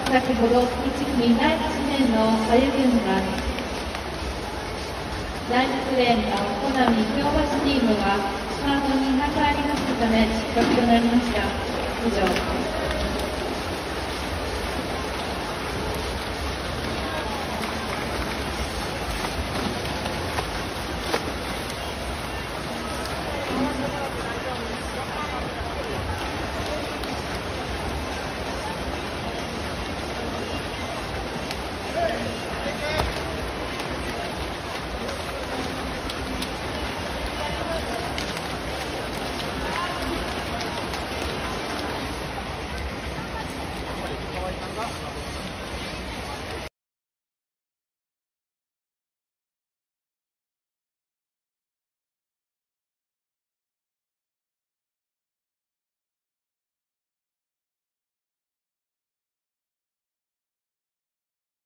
先ほど1組第1レーンのさゆ軍団、第2レーンのコナミ京橋チームがスタートに入りましたため失格となりました。以上。